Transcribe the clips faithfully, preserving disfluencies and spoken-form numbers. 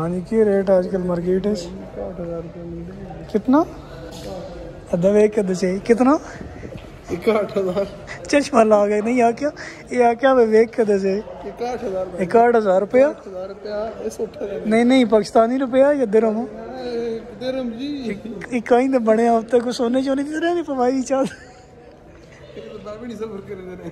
हाँ जी, क्या रेट आजकल मार्केट है? कितना अदा वे कद चाहिए कितना इकहठ हजार चश्मा ला गए नहीं आ क्या ये आ क्या वेख कद से इकहठ हजार इकहठ हजार रुपया हजार रुपया नहीं नहीं पाकिस्तानी रुपया या दिरहम दिरहम जी इकाई तो बने अब तक सोने चोने की तरह नहीं पवाई चल भी नहीं सफर कर रहे।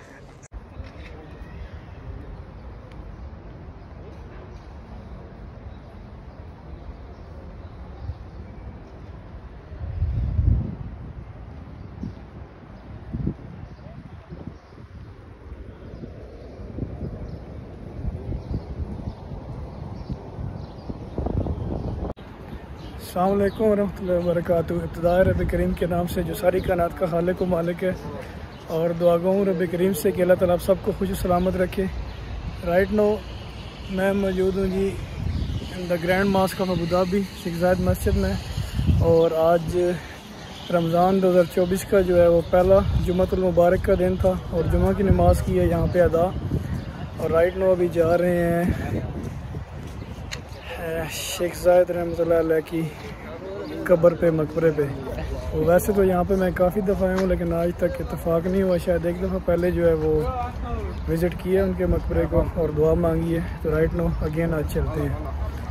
अस्सलाम वालेकुम वरहमतुल्लाहि वबरकातुहू। इब्तिदा रब करीम के नाम से जो सारी कायनात का खालिक व मालिक है, और दुआ गो रब करीम से कि अल्लाह ताला आप सबको खुश सलामत रखे। राइट नो मैं मौजूद हूँ जी in the grand mosque of Abu Dhabi Sheikh Zayed मस्जिद में, और आज रमज़ान दो हज़ार चौबीस का जो है वो पहला जुम्मतुल मुबारक का दिन था, और जुम्मा की नमाज़ की है यहाँ पे अदा। और राइट नो अभी जा रहे हैं शेख ज़ायद रहमतुल्लाह अलैह की कब्र पे, मकबरे पे। वो वैसे तो यहाँ पे मैं काफ़ी दफ़ा आया हूँ, लेकिन आज तक इत्तेफाक नहीं हुआ। शायद एक दफ़ा पहले जो है वो विज़िट किया उनके मकबरे को और दुआ मांगी है। तो राइट नो अगेन आज चलते हैं।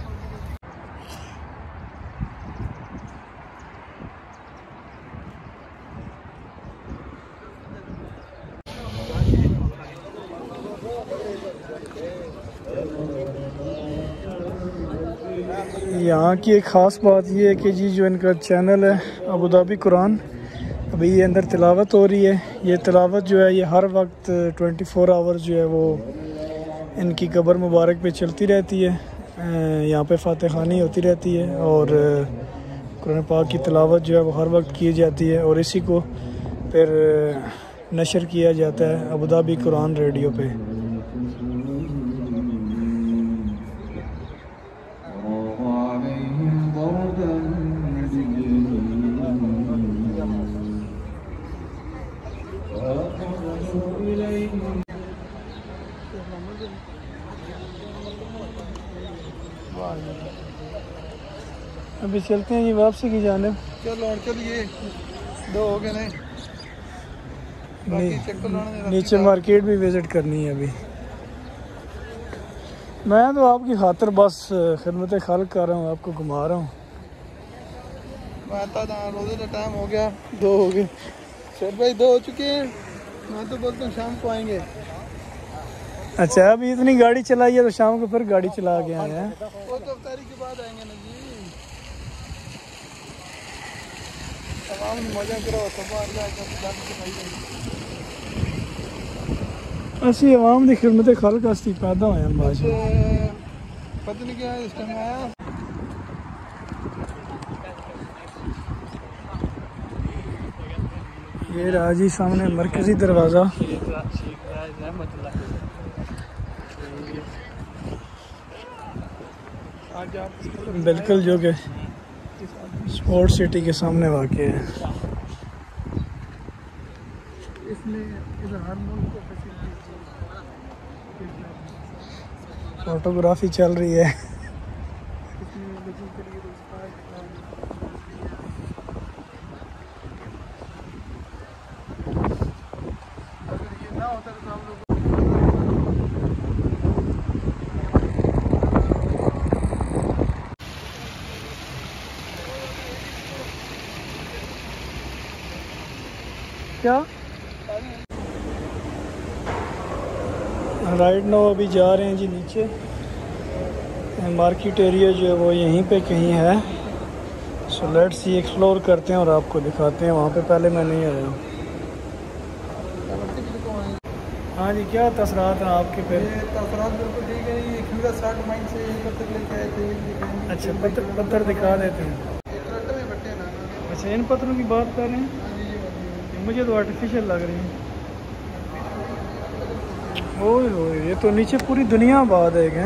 यहाँ की एक ख़ास बात ये है कि जी जो इनका चैनल है अबू धाबी कुरान, अभी ये अंदर तिलावत हो रही है। ये तिलावत जो है ये हर वक्त ट्वेंटी फोर आवर्स जो है वो इनकी कब्र मुबारक पे चलती रहती है। यहाँ पे फातिहा ख़वानी होती रहती है और कुरान पाक की तिलावत जो है वो हर वक्त की जाती है, और इसी को फिर नशर किया जाता है अबू धाबी कुरान रेडियो पे। अभी चलते हैं ये वापसी की जानिब। चलो चलिए, दो हो गए नहीं, नीचे मार्केट भी विज़िट करनी है अभी। मैं तो आपकी खातिर बस खिदमत खाल कर रहा हूँ, आपको घुमा रहा हूँ। रोज़े का टाइम हो गया, दो हो गए सर भाई, दो हो चुके हैं। मैं तो बोलता हूँ शाम को आएंगे। अच्छा, अभी इतनी गाड़ी चलाई है तो शाम को फिर गाड़ी चला के आए हैं। वो तो तारीख के बाद आएंगे ना जी। तमाम मजा करो, असी आवाम की खिदमत खालक वास्ते पैदा होए हैं। बाज पता नहीं क्या इस टाइम आया। ये रहा जी सामने मरकजी दरवाज़ा। बिल्कुल जो कि स्पोर्ट सिटी के सामने वाक़ है। फोटोग्राफी चल रही है। क्या राइट नो अभी जा रहे हैं जी नीचे। मार्केट एरिया जो है वो यहीं पे कहीं है। सो लेट्स सी एक्सप्लोर करते हैं और आपको दिखाते हैं। वहाँ पे पहले मैं नहीं आया हूँ। हाँ जी, क्या तसरात हैं आपके फिर? तसरात बिल्कुल ठीक है जी। खीरा साठ माइल से पत्थर लेके आए थे। अच्छा, पत्थर पत्थर दिखा देते हैं। अच्छा, इन पत्थरों की बात कर रहे हैं? मुझे तो आर्टिफिशियल लग रही है। ओए होए, ये तो नीचे पूरी दुनिया आबाद है।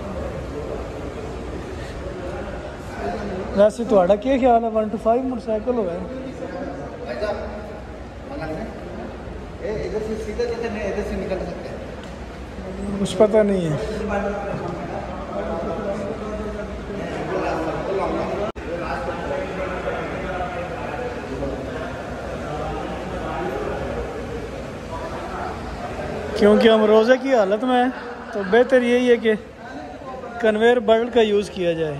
वैसे थोड़ा क्या ख्याल है, वन टू फाइव मोटरसाइकिल हो गए? इधर से सीधा जाते हैं, इधर से निकल सकते हैं। कुछ पता नहीं है। क्योंकि हम रोज़े की हालत में हैं तो बेहतर यही है कि कन्वेयर बेल्ट का यूज़ किया जाए।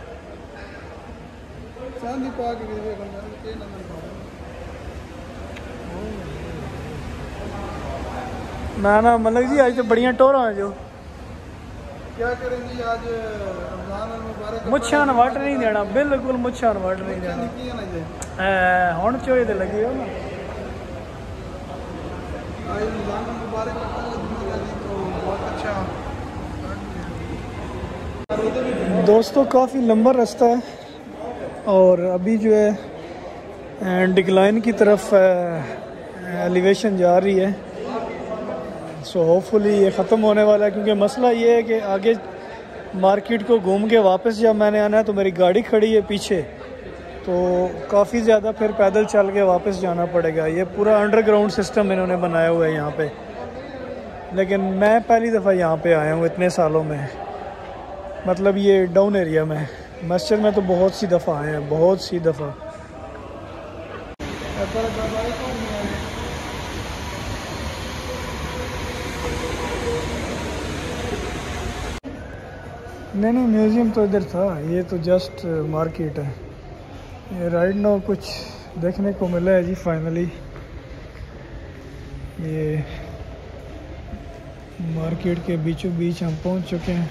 ना ना मलिक जी आज तो बढ़िया टोरा है जो क्या करेंगे आज रमजान मुबारक मुच्छान वट नहीं देना, बिल्कुल मुच्छान वट नहीं देना। हुण चोए ते लगी हो ना आज रमजान मुबारक तो बहुत अच्छा। दोस्तों काफ़ी लंबा रास्ता है और अभी जो है डिक्लाइन की तरफ एलिवेशन जा रही है। सो होपफुली ये ख़त्म होने वाला है, क्योंकि मसला ये है कि आगे मार्केट को घूम के वापस जब मैंने आना है तो मेरी गाड़ी खड़ी है पीछे, तो काफ़ी ज़्यादा फिर पैदल चल के वापस जाना पड़ेगा। ये पूरा अंडरग्राउंड सिस्टम इन्होंने बनाया हुआ है यहाँ पे, लेकिन मैं पहली दफ़ा यहाँ पे आया हूँ इतने सालों में, मतलब ये डाउन एरिया में। मस्जिद में तो बहुत सी दफ़ा आए हैं, बहुत सी दफ़ा। नहीं नहीं म्यूज़ियम तो इधर था, ये तो जस्ट मार्केट है। ये राइट नाउ कुछ देखने को मिला है जी फाइनली। ये मार्केट के बीचों बीच हम पहुंच चुके हैं।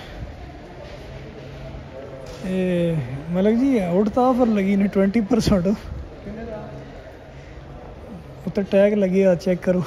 ये मलिक जी उड़ता ऑफर लगी ने ट्वेंटी परसेंट उत्तर टैग लगी आ चेक करो।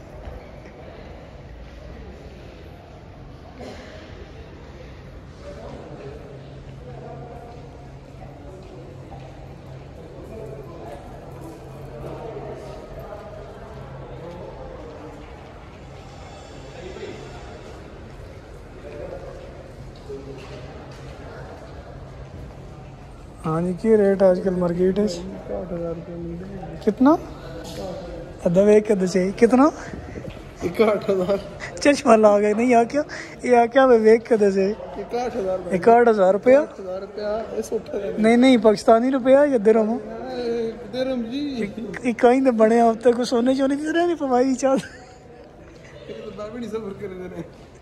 हाँ जी क्या रेट आजकल मार्केट है? आठ हजार रुपये कितना अदा वे कद से कितना इकहठ हजार चश्मा ला गए नहीं आ क्या ये आ क्या वे वेक कद से इकहठ हजार इकहठ हजार रुपया हजार रुपया नहीं नहीं पाकिस्तानी रुपया या दिरहम दिरहम जी इकाई ने बने अब तक सोने चोने की तरह नहीं पवाई चाल भी नहीं सफर कर रहे।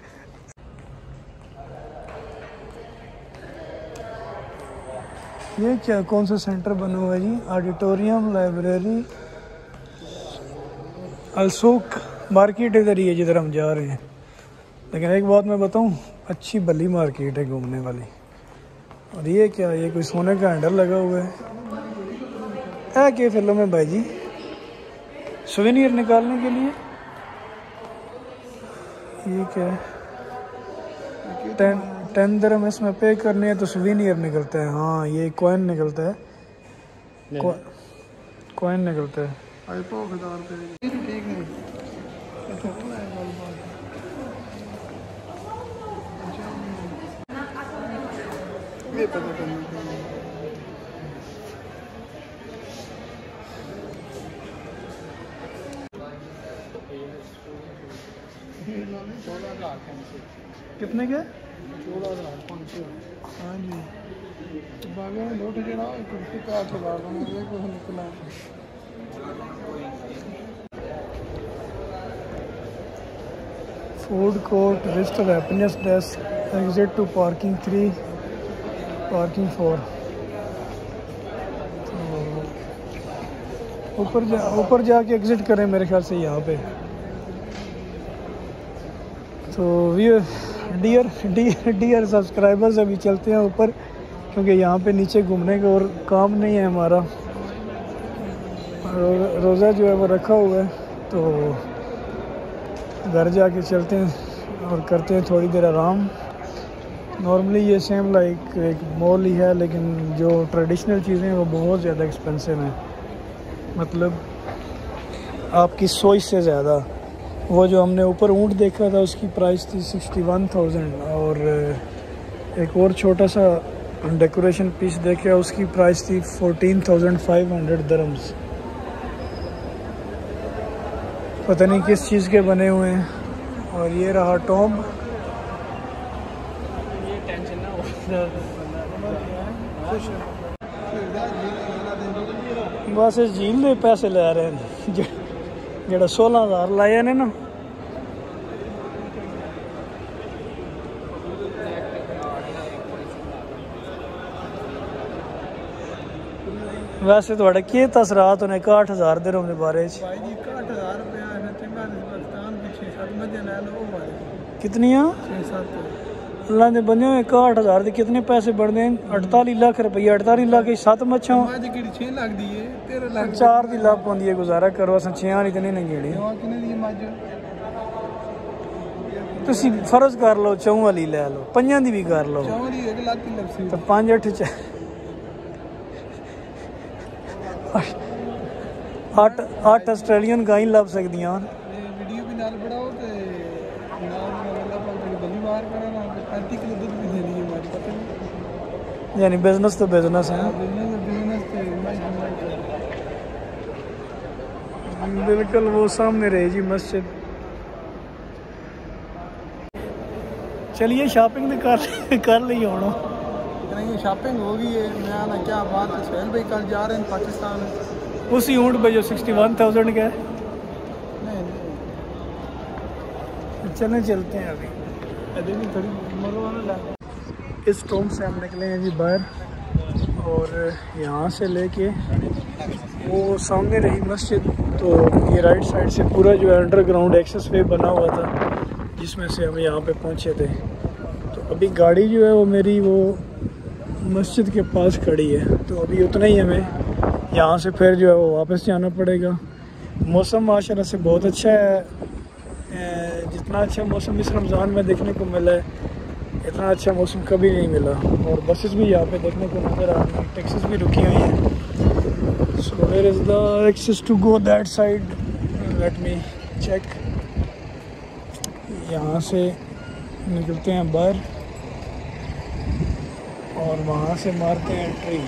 ये क्या कौन सा सेंटर बना हुआ है जी? ऑडिटोरियम, लाइब्रेरी, अलसूक मार्केट इधर ही है जिधर हम जा रहे हैं। लेकिन एक बात मैं बताऊं, अच्छी भली मार्केट है घूमने वाली। और ये क्या, ये कोई सोने का हैंडल लगा हुआ है क्या? क्या फिल्म है भाई जी? सुवेनियर निकालने के लिए। ये क्या है? टेन टेन दरम इसमें पे करने हैं तो सुवेनियर निकलता है। हाँ ये कॉइन निकलता है, कॉइन निकलता है। आई तो हजार रुपये ठीक है। ये पता करना कितने के? चौदह हजार पाँच सौ। हाँ जी बागे में लौट के ना कुर्सी का आठ हजार को निकला। Food court, register happiness desk, exit to parking three, parking four. ऊपर जा ऊपर जाके एग्जिट करें मेरे ख्याल से यहाँ पे। तो we dear dear dear subscribers अभी चलते हैं ऊपर, क्योंकि यहाँ पे नीचे घूमने का और काम नहीं है हमारा। रो, रोज़ा जो है वो रखा हुआ है, तो घर जाके चलते हैं और करते हैं थोड़ी देर आराम। नॉर्मली ये सेम लाइक एक मॉल ही है, लेकिन जो ट्रेडिशनल चीज़ें हैं वो बहुत ज़्यादा एक्सपेंसिव हैं, मतलब आपकी सोच से ज़्यादा। वो जो हमने ऊपर ऊँट देखा था उसकी प्राइस थी सिक्सटी वन थाउजेंड, और एक और छोटा सा डेकोरेशन पीस देखे उसकी प्राइस थी fourteen thousand five hundred dirhams. पता नहीं किस चीज़ के बने हुए हैं। और ये रहा टॉम। ये टेंशन ना हो बस इस झील के पैसे ले रहे हैं, जो सोलह हज़ार लाए ने ना वैसे थोड़े के तसरात उन्हें इकाठ हज़ार दे रहे बारे भाई जी इकाठ हज़ार रुपया है चंगा पाकिस्तान की छः सात मजे ले लो वो वाले कितनियाँ छः सात अल्लाह ने बने हुए इकाठ हज़ार के कितने पैसे बढ़ते हैं अड़तालीस लाख रुपये अड़तालीस लाख की सत्त मच्छा मज की छः लाख दी है तेरह लाख चार दी लाभ पाँदी है गुजारा करो अस छियां नहीं तो नहीं नंगेड़ी कितने दी मज तुसी फर्ज कर लो चौं वाली ले लो पंजां दी भी कर लो चौं दी एक लाख की लपसी तो पाँच अठ च अठ अठ आस्ट्रेलियन गाई लभ सकदियां वीडियो भी नाल बढ़ाओ ते नाल अल्लाह पाक तेरी गली बाहर करा ना पैंतीस किलो दूध भी दे दी है मज पता नहीं यानी बिजनेस तो बिजनेस है बिजनेस बिजनेस ते मज बिल्कुल वो सामने रही जी मस्जिद। चलिए शॉपिंग तो कर कर ली होना नहीं शॉपिंग हो गई है मैं ना क्या बात है सोहेल भाई कल जा रहे हैं पाकिस्तान उसी ऊँट पे जो सिक्सटी वन थाउजेंड का है। नहीं चलें चलते हैं अभी अभी भी थोड़ी मरवाना लगा इस टोम से हम निकले हैं जी बाहर और यहाँ से लेके वो सामने रही मस्जिद तो ये राइट साइड से पूरा जो है अंडरग्राउंड एक्सेस वे बना हुआ था जिसमें से हम यहाँ पे पहुँचे थे। तो अभी गाड़ी जो है वो मेरी वो मस्जिद के पास खड़ी है तो अभी उतना ही हमें यहाँ से फिर जो है वो वापस जाना पड़ेगा। मौसम माशाल्लाह से बहुत अच्छा है, जितना अच्छा मौसम इस रमज़ान में देखने को मिला है इतना अच्छा मौसम कभी नहीं मिला। और बसेस भी यहाँ पे देखने को नज़र आ रही हैं, टैक्सीज भी रुकी हुई हैं। So where is the access to go that side, let me check. यहाँ से निकलते हैं बाहर और वहाँ से मारते हैं एंट्री।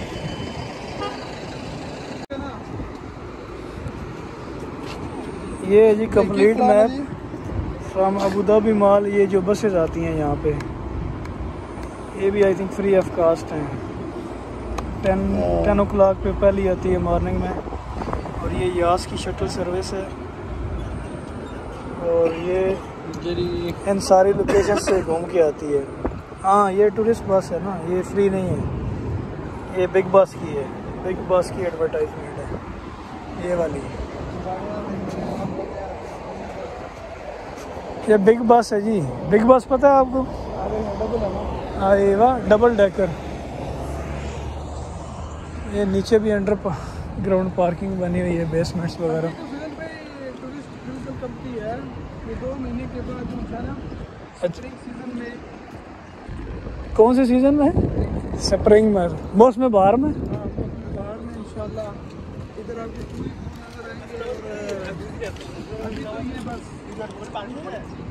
ये है जी complete map from Abu Dhabi mall. ये जो बसेस आती हैं यहाँ पे ये भी I think free of cost हैं। टेन टेन ओ क्लाक पे पहली आती है मॉर्निंग में और ये यास की शटल सर्विस है और ये इन सारी लोकेशन से घूम के आती है। हाँ ये टूरिस्ट बस है ना, ये फ्री नहीं है, ये बिग बस की है, बिग बस की एडवर्टाइजमेंट है ये वाली। ये बिग बस है जी, बिग बस पता है आपको? अरे वाह, डबल डेकर। ये नीचे भी अंडर ग्राउंड पार्किंग बनी हुई है, बेसमेंट्स वगैरह। दो महीने के बाद अच्छा सीजन में कौन से सीज़न में? स्प्रिंग में, मौसम बाहर में। बाहर में इंशाल्लाह इधर आपको पूरी नजर आएंगे और अभी तो ये बस इधर